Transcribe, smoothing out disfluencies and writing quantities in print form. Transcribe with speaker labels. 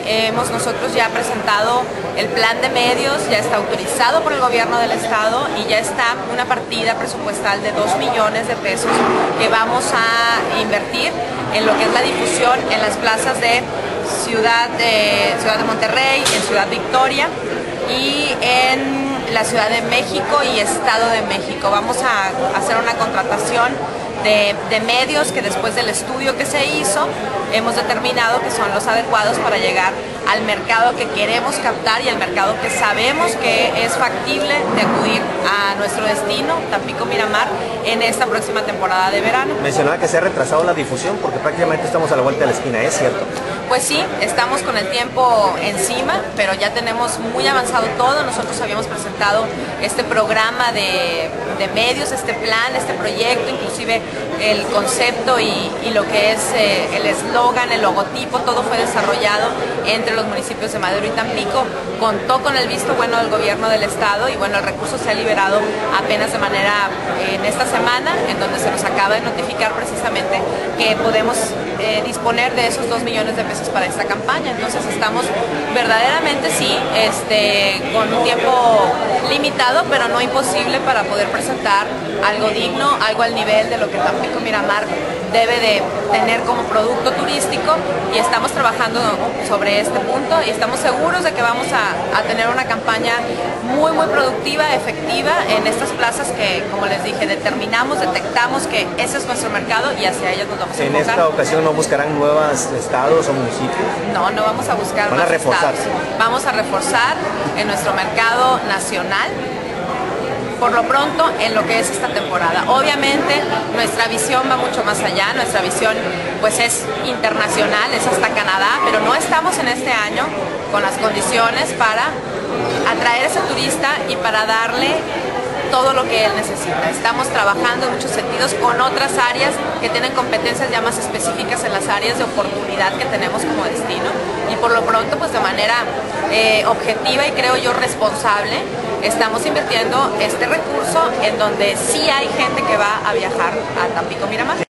Speaker 1: hemos nosotros ya presentado el plan de medios, ya está autorizado por el gobierno del estado y ya está una partida presupuestal de 2 millones de pesos que vamos a invertir en lo que es la difusión en las plazas de Ciudad de Monterrey, en Ciudad Victoria y en la Ciudad de México y Estado de México. Vamos a hacer una contratación de medios que después del estudio que se hizo hemos determinado que son los adecuados para llegar al mercado que queremos captar y al mercado que sabemos que es factible de acudir a nuestro destino, Tampico Miramar, en esta próxima temporada de verano.
Speaker 2: Mencionaba que se ha retrasado la difusión porque prácticamente estamos a la vuelta de la esquina, ¿es cierto?
Speaker 1: Pues sí, estamos con el tiempo encima, pero ya tenemos muy avanzado todo. Nosotros habíamos presentado este programa de medios, este plan, este proyecto, inclusive el concepto y lo que es el eslogan, el logotipo, todo fue desarrollado entre los municipios de Madero y Tampico. Contó con el visto bueno del gobierno del estado y bueno, el recurso se ha liberado apenas de manera en esta semana, en donde se nos acaba de notificar precisamente que podemos disponer de esos 2 millones de pesos para esta campaña. Entonces estamos verdaderamente sí, con un tiempo limitado, pero no imposible para poder presentar algo digno, algo al nivel de lo que Tampico Miramar debe de tener como producto turístico, y estamos trabajando sobre este punto y estamos seguros de que vamos a tener una campaña muy productiva, efectiva en estas plazas que, como les dije, detectamos que ese es nuestro mercado y hacia ellas nos vamos a enfocar.
Speaker 2: ¿En esta ocasión no buscarán nuevos estados o municipios?
Speaker 1: No vamos a buscar
Speaker 2: más estados.
Speaker 1: Vamos a reforzar en nuestro mercado nacional, por lo pronto, en lo que es esta temporada. Obviamente nuestra visión va mucho más allá, nuestra visión pues es internacional, es hasta Canadá, pero no estamos en este año con las condiciones para atraer a ese turista y para darle todo lo que él necesita. Estamos trabajando en muchos sentidos con otras áreas que tienen competencias ya más específicas en las áreas de oportunidad que tenemos como destino, y por lo pronto pues de manera objetiva y creo yo responsable estamos invirtiendo este recurso en donde sí hay gente que va a viajar a Tampico Miramar.